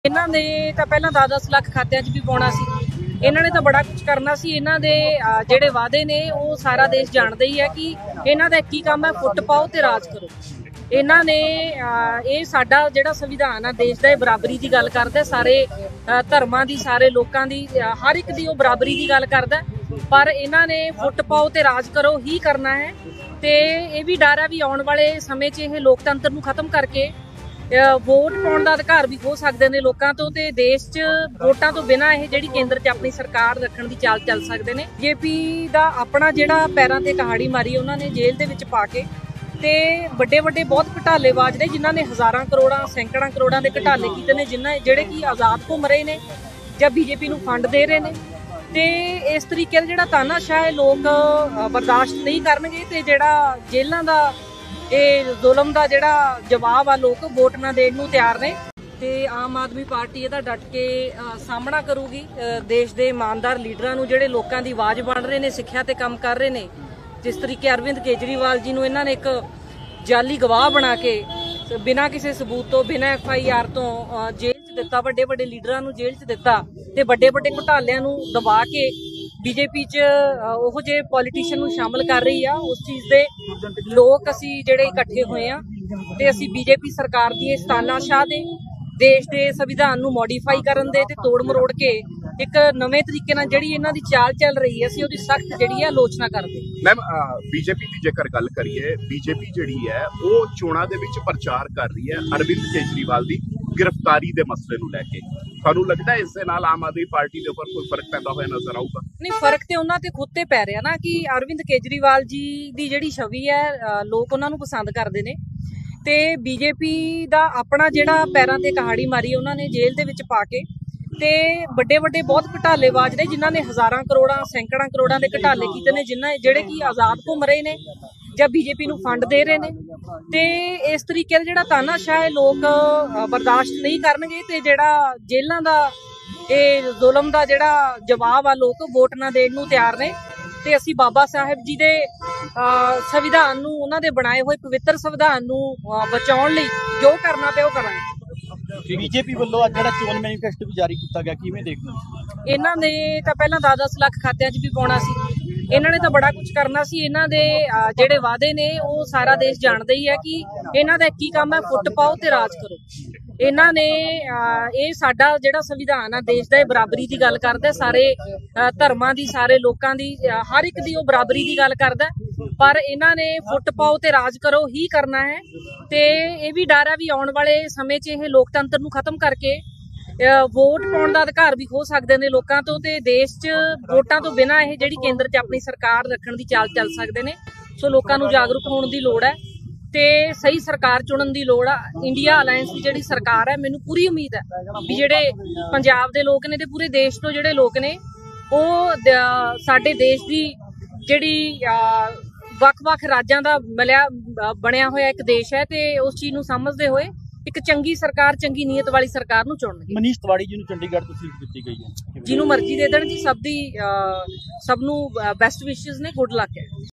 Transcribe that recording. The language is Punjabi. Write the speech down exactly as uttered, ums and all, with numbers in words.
ਇਹਨਾਂ ਨੇ ਤਾਂ ਪਹਿਲਾਂ ਦਸ ਦਸ ਲੱਖ ਖਾਤਿਆਂ 'ਚ ਵੀ ਪਾਉਣਾ ਸੀ। ਇਹਨਾਂ ਨੇ ਤਾਂ ਬੜਾ ਕੁਝ ਕਰਨਾ ਸੀ। ਇਹਨਾਂ ਦੇ ਜਿਹੜੇ ਵਾਅਦੇ ਨੇ ਉਹ ਸਾਰਾ ਦੇਸ਼ ਜਾਣਦਾ ਹੀ ਹੈ ਕਿ ਇਹਨਾਂ ਦਾ ਇੱਕ ਹੀ ਕੰਮ ਹੈ, ਫੁੱਟ ਪਾਓ ਤੇ ਰਾਜ ਕਰੋ। ਇਹਨਾਂ ਨੇ ਇਹ ਸਾਡਾ ਜਿਹੜਾ ਸੰਵਿਧਾਨ ਆ ਦੇਸ਼ ਦਾ, ਇਹ ਬਰਾਬਰੀ ਦੀ ਗੱਲ ਕਰਦਾ, ਸਾਰੇ ਧਰਮਾਂ ਦੀ, ਸਾਰੇ ਲੋਕਾਂ ਦੀ, ਹਰ ਇੱਕ ਦੀ ਉਹ ਬਰਾਬਰੀ ਦੀ ਗੱਲ ਕਰਦਾ। ਪਰ ਇਹਨਾਂ ਨੇ ਫੁੱਟ ਪਾਓ ਤੇ ਰਾਜ ਕਰੋ ਹੀ ਕਰਨਾ ਹੈ। ਤੇ ਇਹ ਵੀ ਡਰ ਹੈ ਵੀ ਆਉਣ ਵਾਲੇ ਸਮੇਂ 'ਚ ਇਹ ਲੋਕਤੰਤਰ ਨੂੰ ਖਤਮ ਕਰਕੇ ਵੋਟ ਪਾਉਣ ਦਾ ਅਧਿਕਾਰ ਵੀ ਖੋ ਸਕਦੇ ਨੇ ਲੋਕਾਂ ਤੋਂ, ਤੇ ਦੇਸ਼ 'ਚ ਵੋਟਾਂ ਤੋਂ ਬਿਨਾਂ ਇਹ ਜਿਹੜੀ ਕੇਂਦਰ 'ਚ ਆਪਣੀ ਸਰਕਾਰ ਰੱਖਣ ਦੀ ਚਾਲ ਚੱਲ ਸਕਦੇ ਨੇ। ਬੀਜੇਪੀ ਦਾ ਆਪਣਾ ਜਿਹੜਾ ਪੈਰਾਂ ਤੇ ਕਹਾੜੀ ਮਾਰੀ ਉਹਨਾਂ ਨੇ ਜੇਲ੍ਹ ਦੇ ਵਿੱਚ ਪਾ ਕੇ, ਤੇ ਵੱਡੇ ਵੱਡੇ ਬਹੁਤ ਘਟਾਲੇਬਾਜ਼ ਨੇ ਜਿਨ੍ਹਾਂ ਨੇ ਹਜ਼ਾਰਾਂ ਕਰੋੜਾਂ ਸੈਂਕੜਾਂ ਕਰੋੜਾਂ ਦੇ ਘਟਾਲੇ ਕੀਤੇ ਨੇ, ਜਿਨ੍ਹਾਂ ਜਿਹੜੇ ਕਿ ਆਜ਼ਾਦ ਘੁੰਮ ਰਹੇ ਨੇ ਜਾਂ ਬੀਜੇਪੀ ਨੂੰ ਫੰਡ ਦੇ ਰਹੇ ਨੇ। ਤੇ ਇਸ ਤਰੀਕੇ ਦਾ ਜਿਹੜਾ ਤਾਨਾਸ਼ਾਹ ਹੈ ਲੋਕ ਬਰਦਾਸ਼ਤ ਨਹੀਂ ਕਰਨਗੇ, ਤੇ ਜਿਹੜਾ ਜੇਲ੍ਹਾਂ ਦਾ ਇਹ ਜ਼ੁਲਮ ਦਾ ਜਿਹੜਾ ਜਵਾਬ ਆ ਲੋਕ ਵੋਟ ਨਾ ਦੇਣ ਨੂੰ ਤਿਆਰ ਨੇ। ਤੇ ਆਮ ਆਦਮੀ ਪਾਰਟੀ ਇਹਦਾ ਡਟ ਕੇ ਸਾਹਮਣਾ ਕਰੂਗੀ। ਦੇਸ਼ ਦੇ ਇਮਾਨਦਾਰ ਲੀਡਰਾਂ ਨੂੰ ਜਿਹੜੇ ਲੋਕਾਂ ਦੀ ਆਵਾਜ਼ ਬਣ ਰਹੇ ਨੇ, ਸਿੱਖਿਆ ਤੇ ਕੰਮ ਕਰ ਰਹੇ ਨੇ, ਜਿਸ ਤਰੀਕੇ ਅਰਵਿੰਦ ਕੇਜਰੀਵਾਲ ਜੀ ਨੂੰ ਇਹਨਾਂ ਨੇ ਇੱਕ ਜਾਲੀ ਗਵਾਹ ਬਣਾ ਕੇ ਬਿਨਾਂ ਕਿਸੇ ਸਬੂਤ ਤੋਂ, ਬਿਨਾਂ ਐਫ ਆਈ ਆਰ ਤੋਂ ਜੇਲ੍ਹ 'ਚ ਦਿੱਤਾ, ਵੱਡੇ ਵੱਡੇ ਲੀਡਰਾਂ ਨੂੰ ਜੇਲ੍ਹ 'ਚ ਦਿੱਤਾ, ਤੇ ਵੱਡੇ ਵੱਡੇ ਘੁਟਾਲਿਆਂ ਨੂੰ ਦਬਾ ਕੇ ਬੀਜੇਪੀ 'ਚ ਉਹੋ ਜਿਹੇ ਪੋਲੀਟੀਸ਼ੀਅਨ ਨੂੰ ਸ਼ਾਮਲ ਕਰ ਰਹੀ ਆ। ਉਸ ਚੀਜ਼ ਦੇ ਲੋਕ ਅਸੀਂ ਜਿਹੜੇ ਇਕੱਠੇ ਹੋਏ ਆ, ਤੇ ਅਸੀਂ ਬੀਜੇਪੀ ਸਰਕਾਰ ਦੀ ਇਸ ਤਾਨਾਸ਼ਾਹ ਦੇ ਦੇਸ਼ ਦੇ ਸੰਵਿਧਾਨ ਨੂੰ ਮੋਡੀਫਾਈ ਕਰਨ ਦੇ ਤੇ ਤੋੜ ਮਰੋੜ ਕੇ ਇੱਕ ਨਵੇਂ ਤਰੀਕੇ ਨਾਲ ਜਿਹੜੀ ਇਹਨਾਂ ਦੀ ਚਾਲ ਚੱਲ ਰਹੀ ਹੈ, ਅਸੀਂ ਉਹਦੀ ਸਖਤ ਜਿਹੜੀ ਹੈ ਆਲੋਚਨਾ ਕਰਦੇ। ਮੈਮ, ਬੀਜੇਪੀ ਦੀ ਜੇਕਰ ਗੱਲ ਕਰੀਏ, ਬੀਜੇਪੀ ਜਿਹੜੀ ਹੈ ਉਹ ਚੋਣਾਂ ਦੇ ਵਿੱਚ ਪ੍ਰਚਾਰ ਕਰ ਰਹੀ ਹੈ ਅਰਵਿੰਦ ਕੇਜਰੀਵਾਲ ਦੀ ਗ੍ਰਿਫਤਾਰੀ ਦੇ ਮਸਲੇ ਨੂੰ ਲੈ ਕੇ। ਤੁਹਾਨੂੰ ਲੱਗਦਾ ਇਸ ਦੇ ਨਾਲ ਆਮ ਆਦਮੀ ਪਾਰਟੀ ਦੇ ਉੱਪਰ ਕੋਈ ਫਰਕ ਪੈਂਦਾ ਹੋਇਆ ਨਜ਼ਰ ਆਊਗਾ? ਨਹੀਂ, ਫਰਕ ਤੇ ਉਹਨਾਂ ਤੇ ਖੁਦ ਤੇ ਪੈ ਰਿਹਾ ਨਾ ਕਿ ਅਰਵਿੰਦ ਕੇਜਰੀਵਾਲ ਜੀ ਦੀ ਜਿਹੜੀ ਛਵੀ ਹੈ ਲੋਕ ਉਹਨਾਂ ਨੂੰ ਪਸੰਦ ਕਰਦੇ ਨੇ, ਤੇ ਬੀਜੇਪੀ ਦਾ ਆਪਣਾ ਜਿਹੜਾ ਪੈਰਾਂ ਤੇ ਕਹਾੜੀ ਮਾਰੀ ਉਹਨਾਂ ਨੇ ਜੇਲ੍ਹ ਦੇ ਵਿੱਚ ਪਾ ਕੇ, ਤੇ ਵੱਡੇ ਵੱਡੇ ਬਹੁਤ ਘਟਾਲੇਬਾਜ਼ ਨੇ ਜਿਨ੍ਹਾਂ ਨੇ ਹਜ਼ਾਰਾਂ ਕਰੋੜਾਂ ਸੈਂਕੜਾਂ ਕਰੋੜਾਂ ਦੇ ਘਟਾਲੇ ਕੀਤੇ ਨੇ, ਜਿਨ੍ਹਾਂ ਜਿਹੜੇ ਕਿ ਆਜ਼ਾਦ ਘੁੰਮ ਰਹੇ ਨੇ ਜਾਂ ਬੀਜੇਪੀ ਨੂੰ ਫੰਡ ਦੇ ਰਹੇ ਨੇ। ਤੇ ਇਸ ਤਰੀਕੇ ਦਾ ਜਿਹੜਾ ਤਾਨਾਸ਼ਾਹ ਹੈ ਲੋਕ ਬਰਦਾਸ਼ਤ ਨਹੀਂ ਕਰਨਗੇ, ਤੇ ਜਿਹੜਾ ਜੇਲ੍ਹਾਂ ਦਾ ਇਹ ਜ਼ੁਲਮ ਦਾ ਜਿਹੜਾ ਜਵਾਬ ਆ ਲੋਕ ਵੋਟ ਨਾ ਦੇਣ ਨੂੰ ਤਿਆਰ ਨੇ। ਤੇ ਅਸੀਂ ਬਾਬਾ ਸਾਹਿਬ ਜੀ ਦੇ ਸੰਵਿਧਾਨ ਨੂੰ, ਉਹਨਾਂ ਦੇ ਬਣਾਏ ਹੋਏ ਪਵਿੱਤਰ ਸੰਵਿਧਾਨ ਨੂੰ ਬਚਾਉਣ ਲਈ ਜੋ ਕਰਨਾ ਪਿਆ ਉਹ ਕਰਾਂਗੇ। ਬੀਜੇਪੀ ਵੱਲੋਂ ਅੱਜ ਜਿਹੜਾ ਚੋਣ ਮੈਨੀਫੈਸਟੋ ਵੀ ਜਾਰੀ ਕੀਤਾ ਗਿਆ, ਕਿਵੇਂ ਦੇਖਦੇ ਹੋ? ਇਹਨਾਂ ਨੇ ਤਾਂ ਪਹਿਲਾਂ ਦਸ ਦਸ ਲੱਖ ਖਾਤਿਆਂ 'ਚ ਵੀ ਪਾਉਣਾ ਸੀ। ਇਹਨਾਂ ਨੇ ਤਾਂ ਬੜਾ ਕੁਝ ਕਰਨਾ ਸੀ। ਇਹਨਾਂ ਦੇ ਜਿਹੜੇ ਵਾਅਦੇ ਨੇ ਉਹ ਸਾਰਾ ਦੇਸ਼ ਜਾਣਦਾ ਹੀ ਹੈ ਕਿ ਇਹਨਾਂ ਦਾ ਇੱਕ ਹੀ ਕੰਮ ਹੈ, ਫੁੱਟ ਪਾਓ ਤੇ ਰਾਜ ਕਰੋ। ਇਹਨਾਂ ਨੇ ਇਹ ਸਾਡਾ ਜਿਹੜਾ ਸੰਵਿਧਾਨ ਆ ਦੇਸ਼ ਦਾ, ਇਹ ਬਰਾਬਰੀ ਦੀ ਗੱਲ ਕਰਦਾ, ਸਾਰੇ ਧਰਮਾਂ ਦੀ, ਸਾਰੇ ਲੋਕਾਂ ਦੀ, ਹਰ ਇੱਕ ਦੀ ਉਹ ਬਰਾਬਰੀ ਦੀ ਗੱਲ ਕਰਦਾ। ਪਰ ਇਹਨਾਂ ਨੇ ਫੁੱਟ ਪਾਓ ਤੇ ਰਾਜ ਕਰੋ ਹੀ ਕਰਨਾ ਹੈ। ਤੇ ਇਹ ਵੀ ਡਰ ਹੈ ਵੀ ਆਉਣ ਵਾਲੇ ਸਮੇਂ 'ਚ ਇਹ ਲੋਕਤੰਤਰ ਨੂੰ ਖਤਮ ਕਰਕੇ ਵੋਟ ਪਾਉਣ ਦਾ ਅਧਿਕਾਰ ਵੀ ਖੋ ਸਕਦੇ ਨੇ ਲੋਕਾਂ ਤੋਂ, ਤੇ ਦੇਸ਼ 'ਚ ਵੋਟਾਂ ਤੋਂ ਬਿਨਾਂ ਇਹ ਜਿਹੜੀ ਕੇਂਦਰ 'ਚ ਆਪਣੀ ਸਰਕਾਰ ਰੱਖਣ ਦੀ ਚਾਲ ਚੱਲ ਸਕਦੇ ਨੇ। ਸੋ ਲੋਕਾਂ ਨੂੰ ਜਾਗਰੂਕ ਹੋਣ ਦੀ ਲੋੜ ਹੈ ਤੇ ਸਹੀ ਸਰਕਾਰ ਚੁਣਨ ਦੀ ਲੋੜ ਆ। ਇੰਡੀਆ ਅਲਾਇੰਸ ਦੀ ਜਿਹੜੀ ਸਰਕਾਰ ਹੈ, ਮੈਨੂੰ ਪੂਰੀ ਉਮੀਦ ਹੈ ਵੀ ਜਿਹੜੇ ਪੰਜਾਬ ਦੇ ਲੋਕ ਨੇ ਤੇ ਪੂਰੇ ਦੇਸ਼ ਤੋਂ ਜਿਹੜੇ ਲੋਕ ਨੇ ਉਹ ਸਾਡੇ ਦੇਸ਼ ਦੀ ਜਿਹੜੀ ਵੱਖ-ਵੱਖ ਰਾਜਾਂ ਦਾ ਮਿਲਿਆ ਬਣਿਆ ਹੋਇਆ ਇੱਕ ਦੇਸ਼ ਹੈ, ਤੇ ਉਸ ਚੀਜ਼ ਨੂੰ ਸਮਝਦੇ ਹੋਏ ਇੱਕ ਚੰਗੀ ਸਰਕਾਰ, ਚੰਗੀ ਨੀਅਤ ਵਾਲੀ ਸਰਕਾਰ ਨੂੰ ਚੁਣਨਗੇ। ਮਨੀਸ਼ ਤਿਵਾੜੀ ਜੀ ਨੂੰ ਚੰਡੀਗੜ੍ਹ ਤੋਂ ਸੀਟ ਦਿੱਤੀ ਗਈ ਹੈ, ਜਿਹਨੂੰ ਮਰਜ਼ੀ ਦੇ ਦੇਣ ਜੀ, ਸਭ ਦੀ ਸਭ ਨੂੰ ਬੈਸਟ ਵਿਸ਼ੇਸ ਨੇ, ਗੁੱਡ ਲੱਕ ਹੈ।